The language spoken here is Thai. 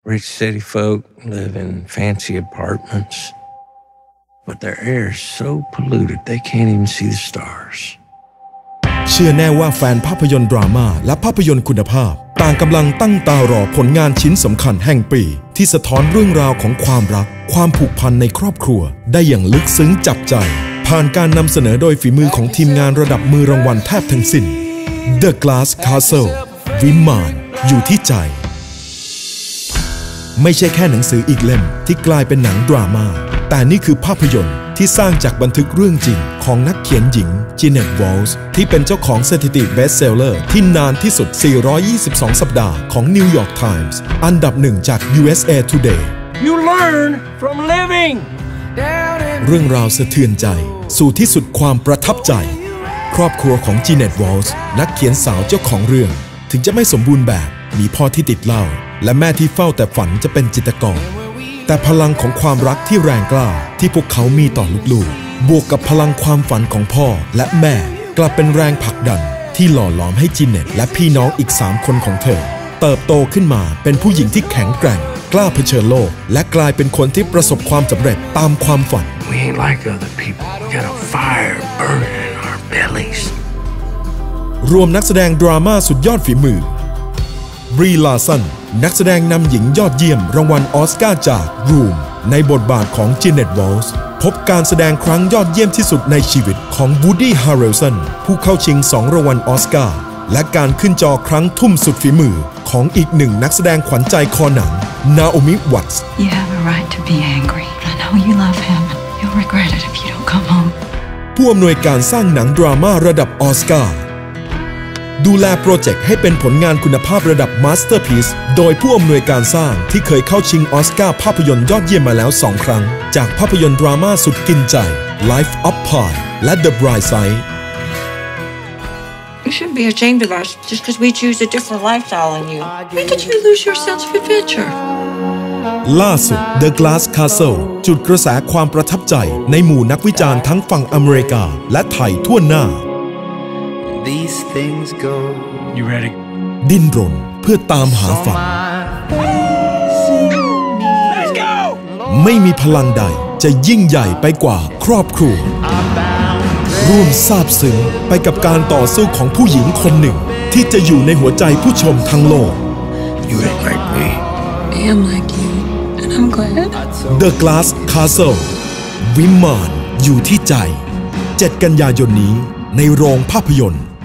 Rich city folk live in fancy apartments, but their air is so polluted they can't even see the stars. เชื่อแน่ว่าแฟนภาพยนตร์ดราม่าและภาพยนตร์คุณภาพต่างกำลังตั้งตารอผลงานชิ้นสำคัญแห่งปีที่สะท้อนเรื่องราวของความรักความผูกพันในครอบครัวได้อย่างลึกซึ้งจับใจผ่านการนำเสนอโดยฝีมือของทีมงานระดับมือรางวัลแทบทั้งสิ้น The Glass Castle วิมานอยู่ที่ใจไม่ใช่แค่หนังสืออีกเล่มที่กลายเป็นหนังดราม่าแต่นี่คือภาพยนตร์ที่สร้างจากบันทึกเรื่องจริงของนักเขียนหญิงจีเน็ต วอลส์ที่เป็นเจ้าของสถิติเบสเซลเลอร์ที่นานที่สุด422สัปดาห์ของ New York Times อันดับหนึ่งจาก USA Today You learn from living เรื่องราวสะเทือนใจสู่ที่สุดความประทับใจครอบครัวของจีเน็ต วอลส์นักเขียนสาวเจ้าของเรื่องถึงจะไม่สมบูรณ์แบบมีพ่อที่ติดเหล้าและแม่ที่เฝ้าแต่ฝันจะเป็นจิตรกรแต่พลังของความรักที่แรงกล้าที่พวกเขามีต่อลูกๆบวกกับพลังความฝันของพ่อและแม่กลับเป็นแรงผลักดันที่หล่อหลอมให้จีเน็ตและพี่น้องอีก3คนของเธอเติบโตขึ้นมาเป็นผู้หญิงที่แข็งแกร่งกล้าเผชิญโลกและกลายเป็นคนที่ประสบความสำเร็จตามความฝัน We ain't like other people. We got a fire burning in our bellies. รวมนักแสดงดราม่าสุดยอดฝีมือบรีลาสันนักแสดงนำหญิงยอดเยี่ยมรางวัลออสการ์จากรูมในบทบาทของจีเน็ต วอลส์พบการแสดงครั้งยอดเยี่ยมที่สุดในชีวิตของวูดดี้ ฮาร์เรลสันผู้เข้าชิง2รางวัลออสการ์และการขึ้นจอครั้งทุ่มสุดฝีมือของอีกหนึ่งนักแสดงขวัญใจคอหนังนาโอมิ วัตส์ You have a right to be angry. I know you love him. You'll regret it if you don't come home. ผู้อำนวยการสร้างหนังดราม่าระดับออสการ์ดูแลโปรเจกต์ให้เป็นผลงานคุณภาพระดับมาสเตอร์พีซโดยผู้อำนวยการสร้างที่เคยเข้าชิงออสการ์ภาพยนตร์ยอดเยี่ยมมาแล้ว2 ครั้งจากภาพยนตร์ดราม่าสุดกินใจ Life of Pi และ The Bright Side You shouldn't be ashamed of us just because we choose a different lifestyle than you. When did you lose your sense of adventure? ล่าสุด The Glass Castle จุดกระแสความประทับใจในหมู่นักวิจารณ์ทั้งฝั่งอเมริกาและไทยทั่วหน้า These things go. You ready? ดิ้นรนเพื่อตามหาฝัน Let's go! ไม่มีพลังใดจะยิ่งใหญ่ไปกว่าครอบครัวร่วมซาบซึ้งไปกับการต่อสู้ของผู้หญิงคนหนึ่งที่จะอยู่ในหัวใจผู้ชมทั้งโลก You ain't like me. I am like you, and I'm glad. The Glass Castle วิมานอยู่ที่ใจ7 กันยายนนี้ในโรงภาพยนตร์